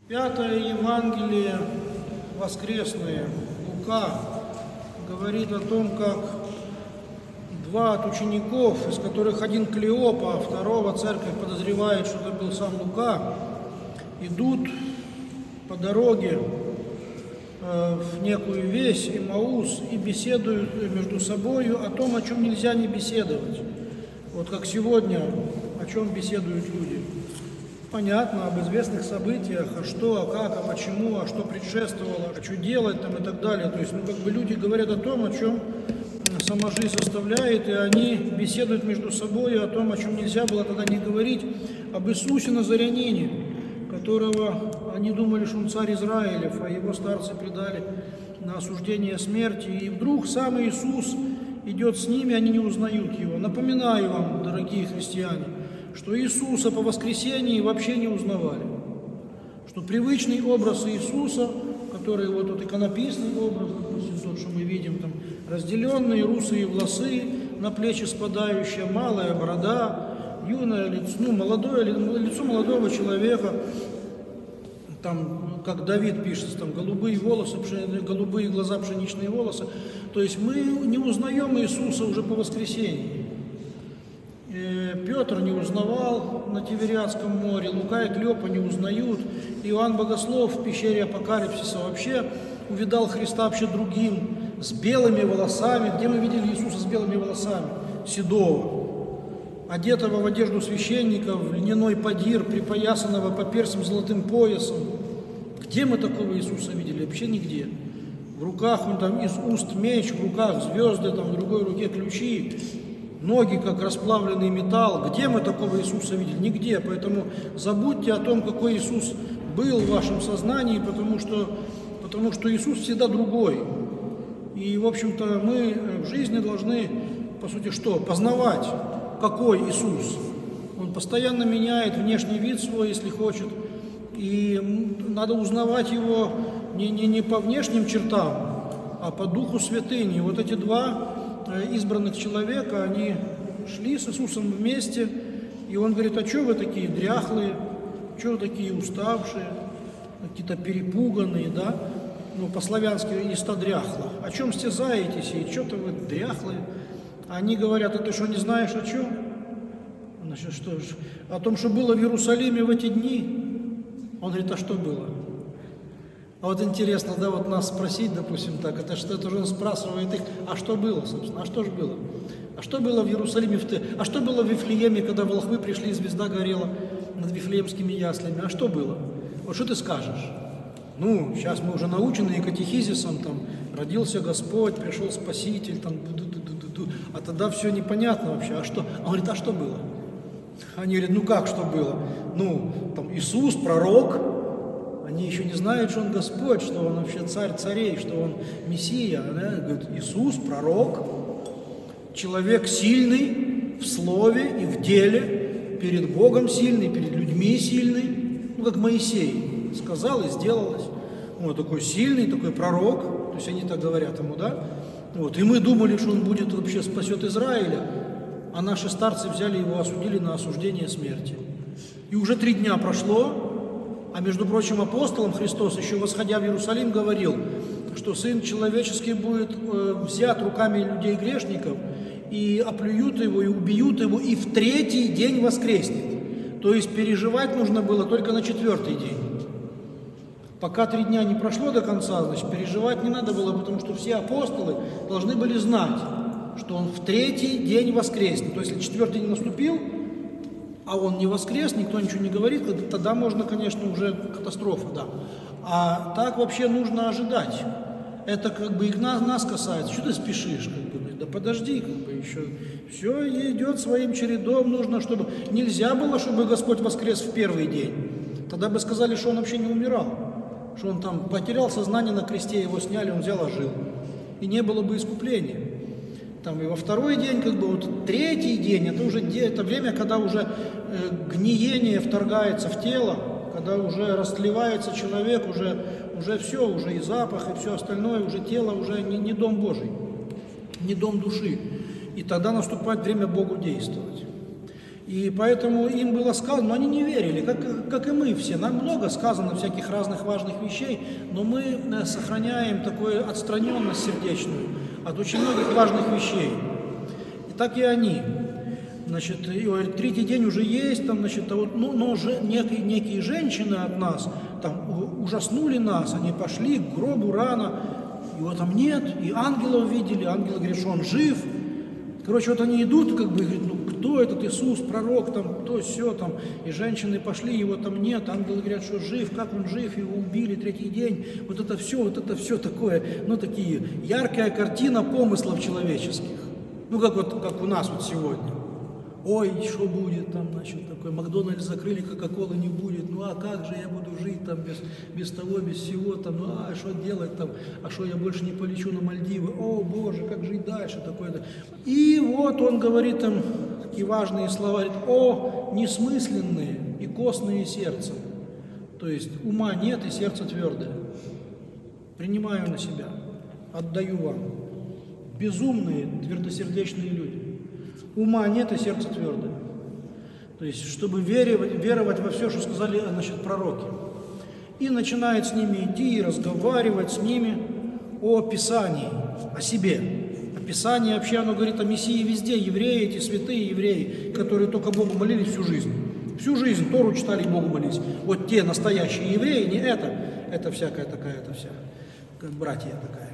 Пятое Евангелие воскресное Лука говорит о том, как два от учеников, из которых один Клеопа, а второго церковь подозревает, что это был сам Лука, идут по дороге в некую весь Имаус и беседуют между собой о том, о чем нельзя не беседовать. Вот как сегодня, о чем беседуют люди. Понятно, об известных событиях, а что, а как, а почему, а что предшествовало, а что делать там и так далее. То есть, люди говорят о том, о чем сама жизнь составляет, и они беседуют между собой о том, о чем нельзя было тогда не говорить, об Иисусе Назарянине, которого они думали, что он царь Израилев, а его старцы предали на осуждение смерти. И вдруг сам Иисус идет с ними, они не узнают его. Напоминаю вам, дорогие христиане, что Иисуса по воскресении вообще не узнавали. Что привычный образ Иисуса, который вот тот иконописный образ, допустим, тот, что мы видим, там, разделенные русые волосы, на плечи спадающая, малая борода, юное лицо, лицо молодого человека, там, как Давид пишет, там, голубые волосы, голубые глаза, пшеничные волосы. То есть мы не узнаем Иисуса уже по воскресении. Петр не узнавал на Тивериадском море, Лука и Клеопа не узнают, Иоанн Богослов в пещере Апокалипсиса вообще увидал Христа вообще другим, с белыми волосами. Где мы видели Иисуса с белыми волосами? Седого, одетого в одежду священника, в льняной подир, припоясанного по персям золотым поясом. Где мы такого Иисуса видели? Вообще нигде. В руках он там из уст меч, в руках звезды, там в другой руке ключи. Ноги, как расплавленный металл. Где мы такого Иисуса видели? Нигде. Поэтому забудьте о том, какой Иисус был в вашем сознании, потому что Иисус всегда другой. И, в общем-то, мы в жизни должны, по сути, что? Познавать, какой Иисус. Он постоянно меняет внешний вид свой, если хочет. И надо узнавать его не по внешним чертам, а по Духу Святыни. Вот эти два избранных человека, они шли с Иисусом вместе, и он говорит: а что вы такие дряхлые, что вы такие уставшие, какие-то перепуганные, да? Ну, по-славянски «иста дряхла». О чем стязаетесь, и что-то вы дряхлые? Они говорят: а ты что, не знаешь о чем? Значит, что ж, о том, что было в Иерусалиме в эти дни. Он говорит: а что было? А вот интересно, да, вот нас спросить, допустим, так, это же он спрашивает их: а что было, собственно, а что же было? А что было в Иерусалиме, а что было в Вифлееме, когда волхвы пришли, и звезда горела над Вифлеемскими яслями? А что было? Вот что ты скажешь? Ну, сейчас мы уже научены и катехизисом, там, родился Господь, пришел Спаситель, там, а тогда все непонятно вообще. А что? Он говорит: а что было? Они говорят: ну как что было? Ну, там, Иисус, пророк. Они еще не знают, что он Господь, что он вообще царь царей, что он Мессия. Да? Говорит: Иисус, пророк, человек сильный в слове и в деле, перед Богом сильный, перед людьми сильный, ну как Моисей сказал и сделалось. Вот такой сильный, такой пророк, то есть они так говорят ему, да? Вот. И мы думали, что он будет вообще спасет Израиля, а наши старцы взяли его, осудили на осуждение смерти. И уже 3 дня прошло, а между прочим апостолом Христос, еще восходя в Иерусалим, говорил, что Сын Человеческий будет взят руками людей-грешников, и оплюют его, и убьют его, и в 3-й день воскреснет. То есть переживать нужно было только на 4-й день. Пока 3 дня не прошло до конца, значит, переживать не надо было, потому что все апостолы должны были знать, что он в 3-й день воскреснет. То есть, если 4-й день наступил, а он не воскрес, никто ничего не говорит, тогда можно, конечно, уже катастрофа, да. А так вообще нужно ожидать. Это как бы и нас касается. Что ты спешишь? Как бы? Да подожди, как бы еще. Все идет своим чередом. Нужно, чтобы... Нельзя было, чтобы Господь воскрес в 1-й день. Тогда бы сказали, что он вообще не умирал. Что он там потерял сознание на кресте, его сняли, он взял, ожил. И не было бы искупления. Там и во 2-й день, как бы вот 3-й день, это уже это время, когда уже гниение вторгается в тело, когда уже растлевается человек, уже все, уже и запах, и все остальное, уже тело, уже не дом Божий, не дом души. И тогда наступает время Богу действовать. И поэтому им было сказано, но они не верили, как и мы все. Нам много сказано всяких разных важных вещей, но мы сохраняем такую отстраненность сердечную от очень многих важных вещей. И так и они. Значит, и говорит, третий день уже есть, там, значит, но уже некие женщины от нас там ужаснули нас, они пошли к гробу рано, его там нет, и ангелов видели, ангелы говорят, что он жив. Короче, вот они идут, как бы, и говорят, ну кто этот Иисус, пророк, там, то, все, там, и женщины пошли, его там нет, ангелы говорят, что жив, как он жив, его убили третий день, вот это все такое, ну, такие, яркая картина помыслов человеческих, ну, как у нас вот сегодня. Ой, что будет там, значит, такой, Макдональдс закрыли, Кока-Колы не будет, ну а как же я буду жить там без того, без всего, там, ну а что делать там, а что я больше не полечу на Мальдивы, о боже, как жить дальше, такое-то. И вот он говорит там такие важные слова, говорит, о, несмысленные и костные сердцем, то есть ума нет и сердце твердое, принимаю на себя, отдаю вам, безумные, твердосердечные люди. Ума нет и сердце твердое. То есть, чтобы веровать во все, что сказали, значит, пророки. И начинает с ними идти и разговаривать с ними о Писании, о себе. О Писании вообще оно говорит о Мессии везде. Евреи, эти святые евреи, которые только Богу молились всю жизнь. Всю жизнь Тору читали и Богу молились. Вот те настоящие евреи, не это всякая такая, это вся, как братья такая,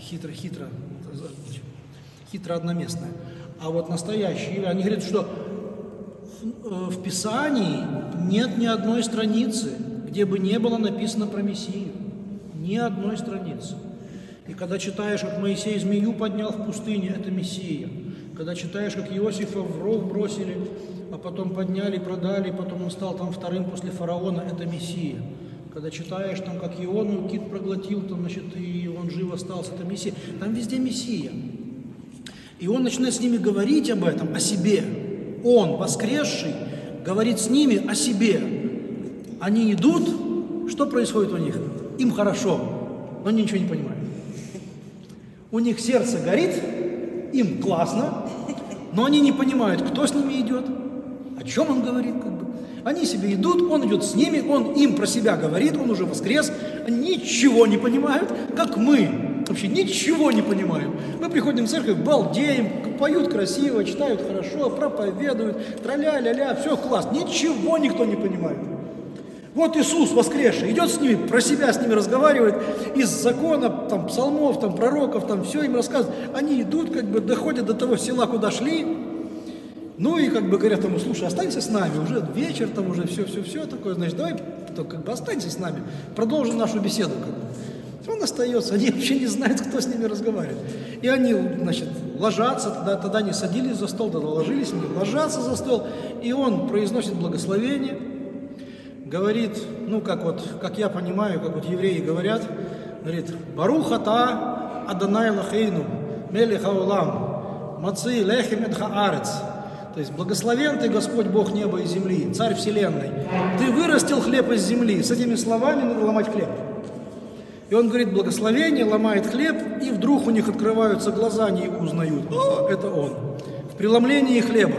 хитро одноместная. А вот настоящие, они говорят, что в Писании нет ни одной страницы, где бы не было написано про Мессию. Ни одной страницы. И когда читаешь, как Моисей змею поднял в пустыне, это Мессия. Когда читаешь, как Иосифа в ров бросили, а потом подняли, продали, потом он стал там вторым после фараона, это Мессия. Когда читаешь, там, как Иону кит проглотил, там, значит, и он жив остался, это Мессия. Там везде Мессия. И он начинает с ними говорить об этом, о себе. Он, воскресший, говорит с ними о себе. Они идут, что происходит у них? Им хорошо, но они ничего не понимают. У них сердце горит, им классно, но они не понимают, кто с ними идет, о чем он говорит, как бы. Они себе идут, он идет с ними, он им про себя говорит, он уже воскрес, они ничего не понимают, как мы. Вообще ничего не понимаем. Мы приходим в церковь, балдеем, поют красиво, читают хорошо, проповедуют, траля-ля-ля, все классно. Ничего никто не понимает. Вот Иисус воскресший, идет с ними, про себя с ними разговаривает, из закона, там, псалмов, там, пророков, там, все им рассказывает. Они идут, как бы, доходят до того села, куда шли, ну и, как бы, говорят ему, слушай, останься с нами, уже вечер, там, уже все такое, значит, давай, как бы, останься с нами, продолжим нашу беседу, как бы. Он остается, они вообще не знают, кто с ними разговаривает. И они, значит, ложатся, тогда они садились за стол, тогда ложились, они ложатся за стол, и он произносит благословение, говорит, ну, как я понимаю, как вот евреи говорят, говорит, «Барух ата Адонай Лахейну, мелех хаолам, маци лехем эт хаарец». То есть, благословен ты, Господь Бог неба и земли, Царь вселенной. Ты вырастил хлеб из земли. С этими словами надо ломать хлеб. И он говорит благословение, ломает хлеб, и вдруг у них открываются глаза, они его узнают. О, это он. В преломлении хлеба.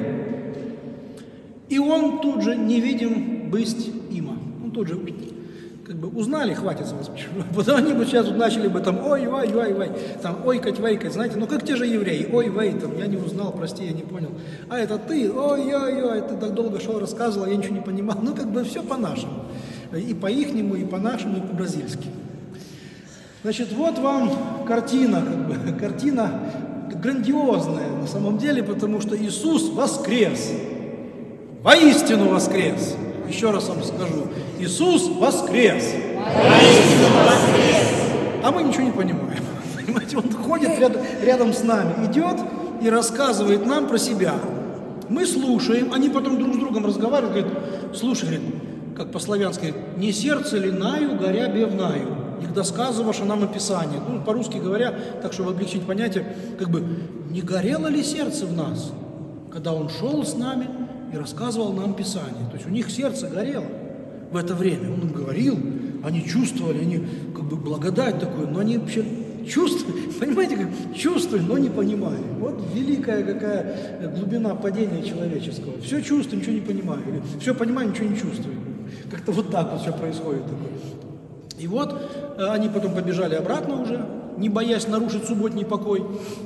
И он тут же невидим бысть има. Он тут же, как бы, узнали, хватит с вас. Потом они бы сейчас начали бы там, ой, там, ойкать, вайкать, знаете, ну как те же евреи, ой, там, я не узнал, прости, я не понял. А это ты, ой, ты так долго шел, рассказывал, я ничего не понимал. Ну как бы все по-нашему. И по-ихнему, и по-нашему, и по-бразильски. Значит, вот вам картина, как бы, картина грандиозная на самом деле, потому что Иисус воскрес, воистину воскрес. Еще раз вам скажу, Иисус воскрес. Воистину воскрес. А мы ничего не понимаем. Понимаете, Он ходит рядом с нами, идет и рассказывает нам про себя. Мы слушаем, они потом друг с другом разговаривают, говорят, слушай, говорит, как по-славянски, не сердце ли наю, горя бевнаю. Их досказываша нам описание. Ну, по-русски говоря, так, чтобы облегчить понятие, как бы, не горело ли сердце в нас, когда Он шел с нами и рассказывал нам Писание. То есть у них сердце горело в это время. Он им говорил, они чувствовали, они, как бы, благодать такую, но они вообще чувствуй, понимаете, как чувствуй, но не понимай. Вот великая какая глубина падения человеческого. Все чувствую, ничего не понимаю. Или все понимаю, ничего не чувствую. Как-то вот так вот все происходит такое. И вот они потом побежали обратно уже, не боясь нарушить субботний покой.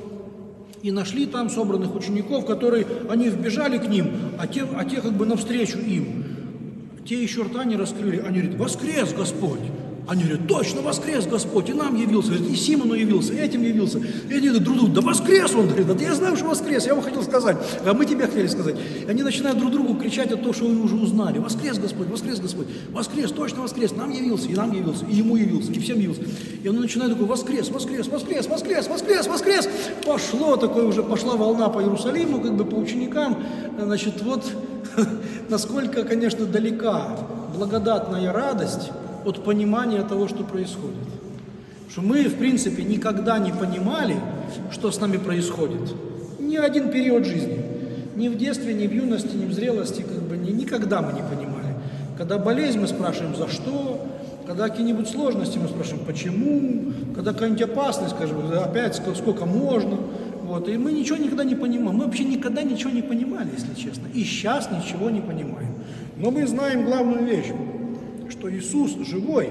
И нашли там собранных учеников, которые, они вбежали к ним, а те как бы навстречу им. Те еще рта не раскрыли, они говорят: воскрес Господь! Они говорят: точно воскрес Господь, и нам явился, и Симону явился, и этим явился. И они друг другу: да воскрес он! Говорит: да я знаю, что воскрес, я вам хотел сказать, а мы тебе хотели сказать. И они начинают друг другу кричать о том, что они уже узнали: воскрес Господь, воскрес Господь, воскрес, точно воскрес, нам явился, и ему явился, и всем явился. И он начинает такой: воскрес, воскрес, воскрес, воскрес, воскрес, воскрес. Пошло такое уже, пошла волна по Иерусалиму, как бы по ученикам. Значит, вот насколько, конечно, далека благодатная радость от понимания того, что происходит. Что мы, в принципе, никогда не понимали, что с нами происходит. Ни один период жизни. Ни в детстве, ни в юности, ни в зрелости, как бы никогда мы не понимали. Когда болезнь, мы спрашиваем: за что? Когда какие-нибудь сложности, мы спрашиваем: почему? Когда какая-нибудь опасность, скажем: опять сколько можно? Вот. И мы ничего никогда не понимаем. Мы вообще никогда ничего не понимали, если честно. И сейчас ничего не понимаем. Но мы знаем главную вещь, что Иисус живой,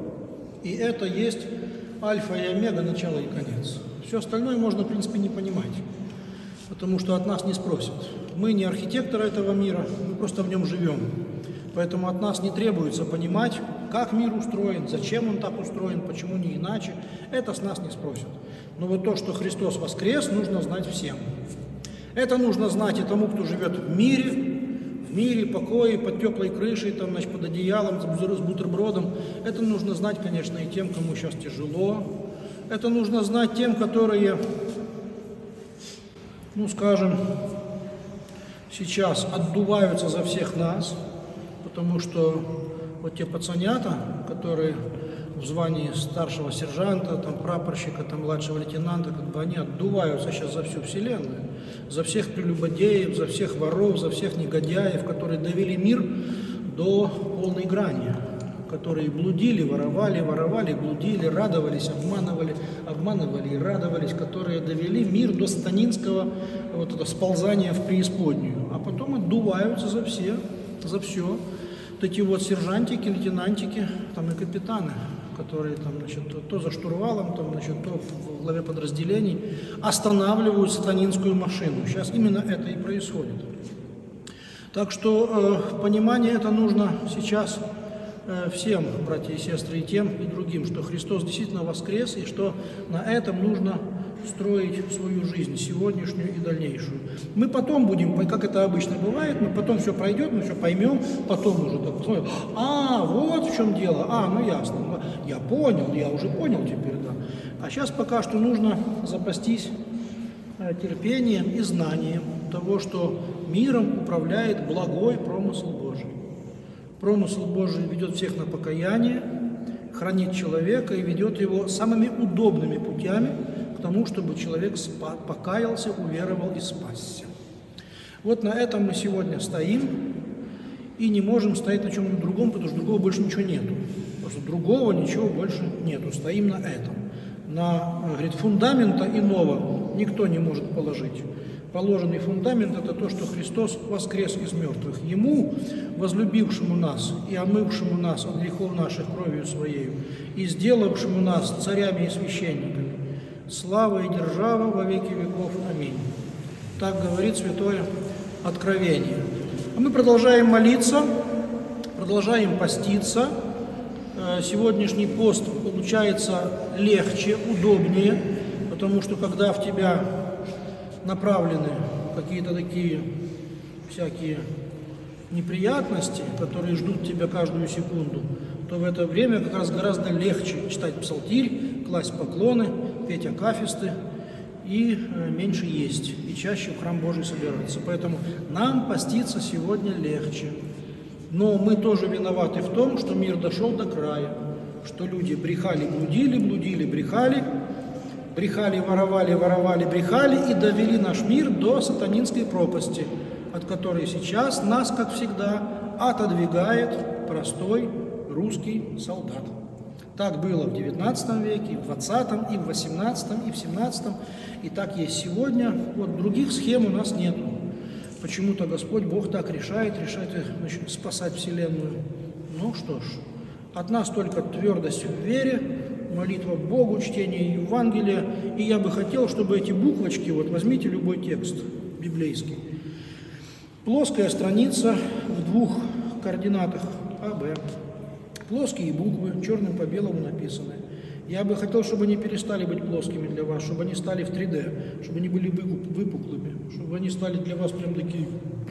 и это есть альфа и омега, начало и конец. Все остальное можно, в принципе, не понимать, потому что от нас не спросят. Мы не архитекторы этого мира, мы просто в нем живем. Поэтому от нас не требуется понимать, как мир устроен, зачем он так устроен, почему не иначе. Это с нас не спросят. Но вот то, что Христос воскрес, нужно знать всем. Это нужно знать и тому, кто живет в мире, покое, под теплой крышей, там, значит, под одеялом, с бутербродом. Это нужно знать, конечно, и тем, кому сейчас тяжело. Это нужно знать тем, которые, ну, скажем, сейчас отдуваются за всех нас, потому что вот те пацанята, которые в звании старшего сержанта, там, прапорщика, там, младшего лейтенанта, как бы они отдуваются сейчас за всю вселенную, за всех прелюбодеев, за всех воров, за всех негодяев, которые довели мир до полной грани, которые блудили, воровали, блудили, радовались, обманывали и радовались, которые довели мир до сатанинского вот это сползания в преисподнюю, а потом отдуваются за все. Вот эти вот сержантики, лейтенантики, там и капитаны, которые там, значит, то за штурвалом, там, значит, то в главе подразделений останавливают сатанинскую машину. Сейчас именно это и происходит. Так что понимание это нужно сейчас всем, братья и сестры, и тем, и другим, что Христос действительно воскрес, и что на этом нужно строить свою жизнь, сегодняшнюю и дальнейшую. Мы потом будем, как это обычно бывает, мы потом все пройдет, мы все поймем, потом уже так посмотрим: а, вот в чем дело, ну ясно, я понял, я уже понял теперь, да. А сейчас пока что нужно запастись терпением и знанием того, что миром управляет благой промысл Божий. Промысл Божий ведет всех на покаяние, хранит человека и ведет его самыми удобными путями к тому, чтобы человек покаялся, уверовал и спасся. Вот на этом мы сегодня стоим и не можем стоять на чем-нибудь другом, потому что другого больше ничего нету. Потому что другого ничего больше нету. Стоим на этом. Говорит, фундамента иного никто не может положить. Положенный фундамент – это то, что Христос воскрес из мертвых. Ему, возлюбившему нас и омывшему нас от грехов наших кровью Своею, и сделавшему нас царями и священниками, слава и держава во веки веков. Аминь. Так говорит Святое Откровение. А мы продолжаем молиться, продолжаем поститься. Сегодняшний пост получается легче, удобнее, потому что когда в тебя направлены какие-то такие всякие неприятности, которые ждут тебя каждую секунду, то в это время как раз гораздо легче читать псалтирь, класть поклоны, петь акафисты и меньше есть, и чаще в храм Божий собираться. Поэтому нам поститься сегодня легче. Но мы тоже виноваты в том, что мир дошел до края, что люди брехали, блудили, брехали, воровали, брехали и довели наш мир до сатанинской пропасти, от которой сейчас нас, как всегда, отодвигает простой русский солдат. Так было в 19 веке, и в 20, и в 18, и в 17, и так есть сегодня. Вот других схем у нас нет. Почему-то Господь Бог так решает, значит, спасать Вселенную. Ну что ж, от нас только твердость в вере, молитва Богу, чтение Евангелия. И я бы хотел, чтобы эти буквочки, вот возьмите любой текст библейский, плоская страница в двух координатах АБ, плоские буквы, черным по белому написаны. Я бы хотел, чтобы они перестали быть плоскими для вас, чтобы они стали в 3D, чтобы они были выпуклыми, чтобы они стали для вас прям такие,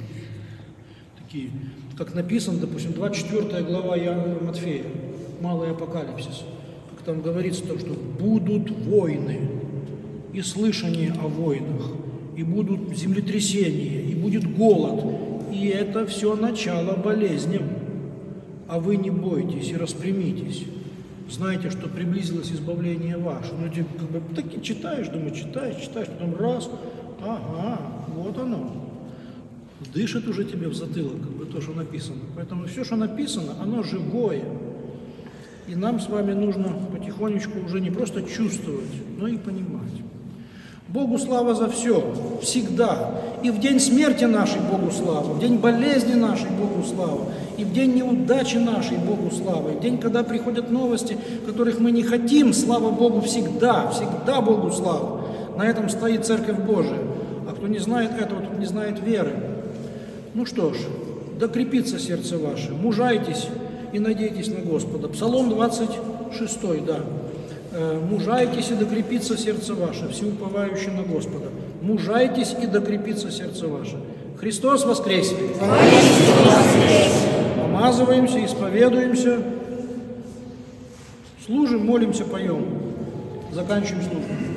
как написано, допустим, 24 глава Матфея, Малый Апокалипсис, как там говорится, то, что будут войны и слышание о войнах, и будут землетрясения, и будет голод, и это все начало болезням. А вы не бойтесь и распрямитесь. Знаете, что приблизилось избавление ваше. Ну, ты как бы так и читаешь, думаешь, читаешь, потом раз, ага, вот оно. Дышит уже тебе в затылок, как бы то, что написано. Поэтому все, что написано, оно живое. И нам с вами нужно потихонечку уже не просто чувствовать, но и понимать. Богу слава за все, всегда. И в день смерти нашей Богу слава, в день болезни нашей Богу слава, и в день неудачи нашей Богу слава, и в день, когда приходят новости, которых мы не хотим, слава Богу всегда, всегда Богу слава. На этом стоит Церковь Божия. А кто не знает этого, тот не знает веры. Ну что ж, докрепится сердце ваше, мужайтесь и надейтесь на Господа. Псалом 26, да. Мужайтесь и докрепится сердце ваше, всеуповающие на Господа. Мужайтесь и докрепится сердце ваше. Христос воскресе! Помазываемся, исповедуемся, служим, молимся, поем. Заканчиваем службу.